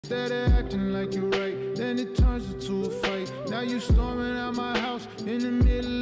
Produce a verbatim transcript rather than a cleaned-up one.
Instead of acting like you're right, then it turns into a fight. Now you storming out my house in the middle